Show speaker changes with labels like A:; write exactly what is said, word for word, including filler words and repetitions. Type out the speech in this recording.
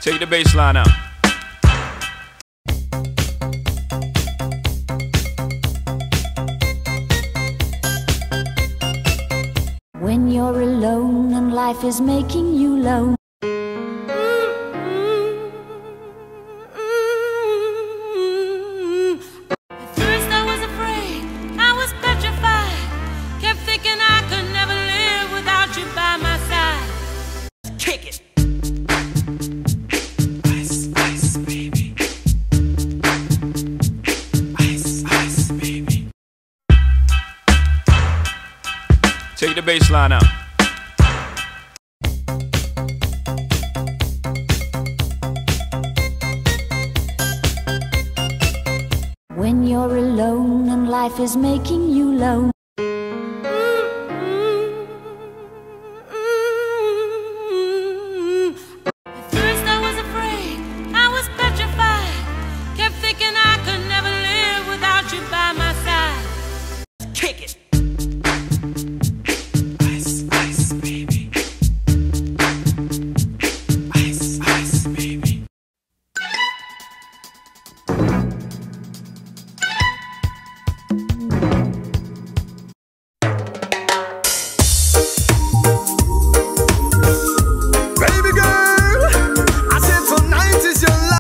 A: Take the bass line out.
B: When you're alone and life is making you lonely.
C: At first I was afraid, I was petrified. Kept thinking I could never live without you by my side. Kick it.
A: Ice, ice, baby. Ice, ice, baby. Take the bass line out.
B: When you're alone and life is making you lonely.